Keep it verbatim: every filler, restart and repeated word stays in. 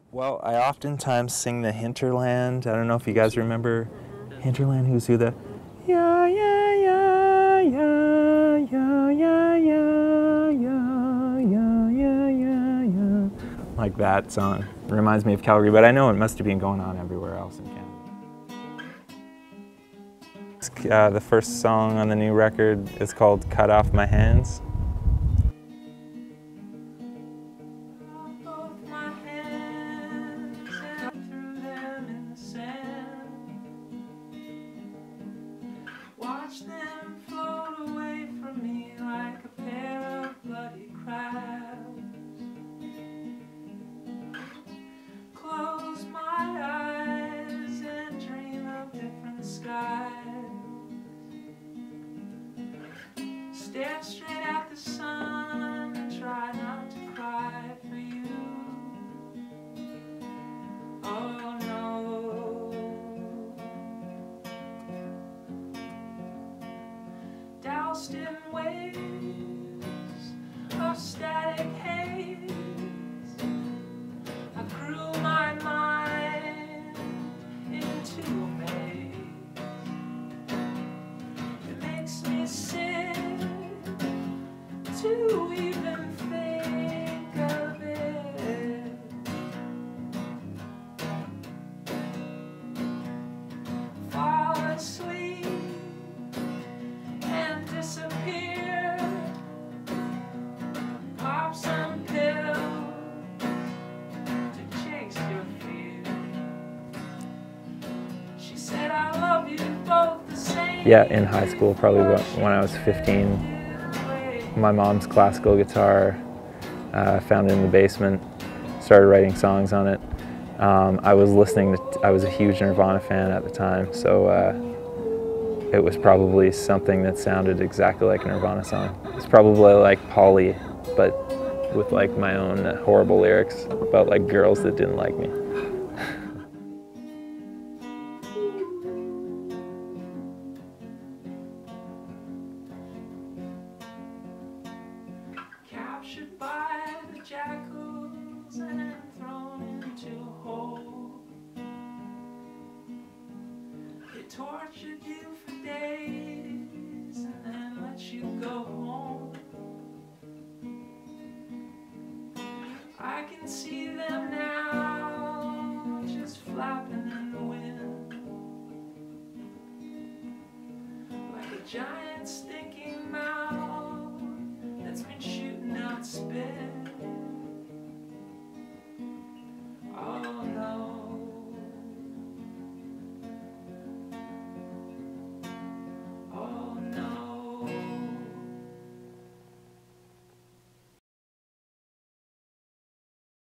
Well, I oftentimes sing the Hinterland. I don't know if you guys remember Hinterland, who's who the yeah, yeah, yeah, yeah, yeah, yeah, yeah, yeah, yeah, yeah, yeah, yeah. Like that song. It reminds me of Calgary, but I know it must have been going on everywhere else in Canada. Uh, the first song on the new record is called Cut Off My Hands. Watch them float away from me like a pair of bloody crabs. Close my eyes and dream of different skies. Stare straight at the sun and try not to cry for you. Oh no. Doused in waves of static haze, I grew my mind into a maze. It makes me sick to even think of it. Fall asleep and disappear. Pop some pills to chase your fear. She said, I love you both the same. Yeah, in high school, probably when I was fifteen. My mom's classical guitar, uh, found it in the basement, started writing songs on it. Um, I was listening to, I was a huge Nirvana fan at the time, so uh, it was probably something that sounded exactly like a Nirvana song. It's probably like Polly, but with like my own uh, horrible lyrics about like girls that didn't like me. Captured by the jackals and thrown into a hole. They tortured you for days and then let you go home. I can see them now, just flapping in the wind, like a giant stinking mouth that's been shooting out spit.